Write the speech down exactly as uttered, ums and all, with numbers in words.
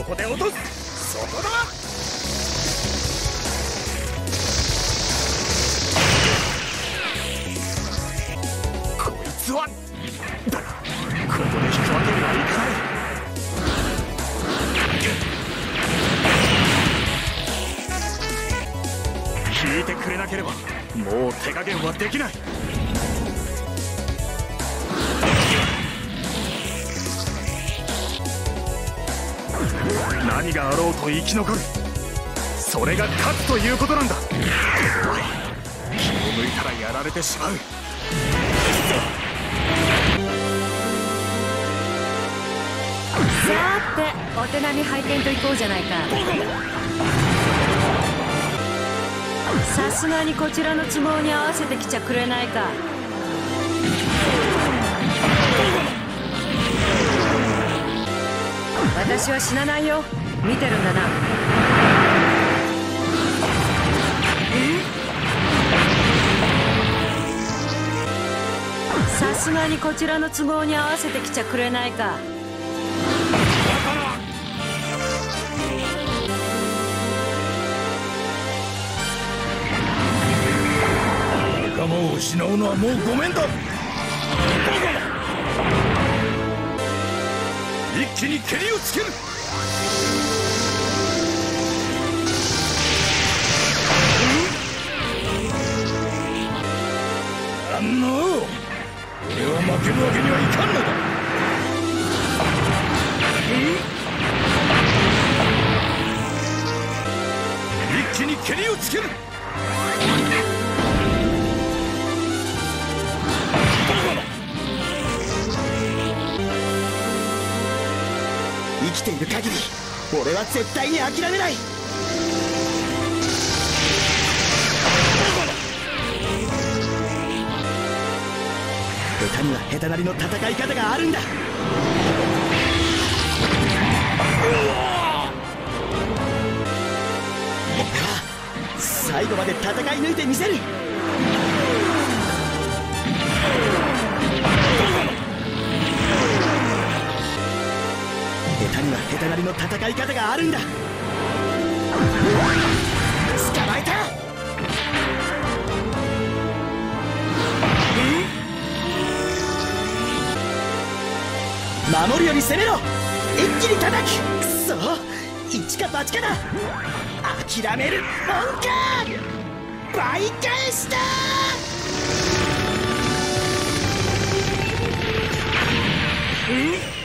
こで落とす。そこだ。こいつはだがここで引くわけにはいかない。引いてくれなければもう手加減はできない。何があろうと生き残る、それが勝つということなんだ。気を抜いたらやられてしまう。 さーて、お手並み拝見といこうじゃないか。さすがにこちらの都合に合わせてきちゃくれないか。私は死なないよ。見てるんだな。さすがにこちらの都合に合わせてきちゃくれないか。 仲間を失うのはもうごめんだ。一気に蹴りをつける。あんの俺は負けるわけにはいかんのだ。一気に蹴りをつける。 生きている限り俺は絶対に諦めない。下手には下手なりの戦い方があるんだ。俺は最後まで戦い抜いてみせる。下手には下手なりの戦い方があるんだ。捕まえた。守るより攻めろ。一気に叩く。くそ、一か八かだ。諦めるもんか。倍返しだ。ん